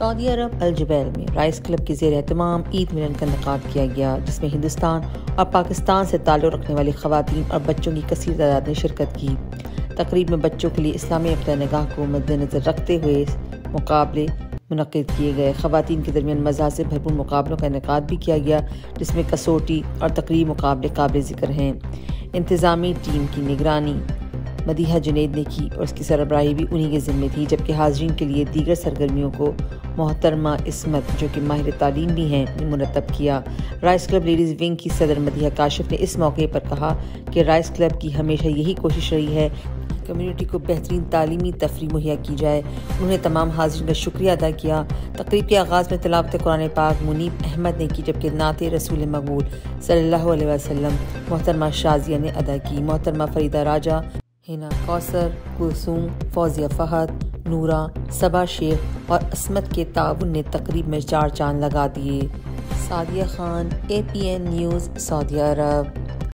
سعودی عرب Al Jubail میں rice club کے زیر اہتمام عید ملن کا انعقاد کیا گیا، جس میں ہندوستان اور پاکستان سے تعلق رکھنے والی خواتین اور بچوں کی کثیر تعداد نے شرکت کی۔ تقریب میں بچوں کے لیے اسلامی نقطہ نگاہ کو مد نظر رکھتے ہوئے مقابلے منعقد کیے گئے۔ خواتین کے درمیان مزاح سے بھرپور مقابلوں کا انعقاد بھی کیا گیا، جس میں کسوٹی اور تقریری مقابلے قابل ذکر ہیں۔ انتظامی ٹیم کی نگرانی مدیحہ جنید نے کی اور اس کی سربراہی بھی انہی کے ذمے تھی، جبکہ حاضرین کے لیے دیگر سرگرمیوں کو محترمہ عصمت، جو کہ ماہر تعلیم بھی ہیں، نے مرتب کیا۔ رائس کلب لیڈیز ونگ کی صدر مدیحہ کاشف نے اس موقع پر کہا کہ رائس کلب کی ہمیشہ یہی کوشش رہی ہے کہ کمیونٹی کو بہترین تعلیمی تفریح مہیا کی جائے۔ انہوں نے تمام حاضرین کا شکریہ ادا کیا۔ تقریب کے آغاز میں تلاوت قرآن پاک منیب احمد نے کی، جبکہ نعت رسول مقبول صلی اللہ علیہ وسلم محترمہ شازیہ نے ادا کی۔ محترمہ فریدہ راجہ، ہنا کوثر، کلثوم، فوزیہ فہد، نورہ، صبا شیخ اور عصمت کے تعاون نے تقریب میں چار چاند لگا دیے۔ سعدیہ خان، APN نیوز، سعودی عرب۔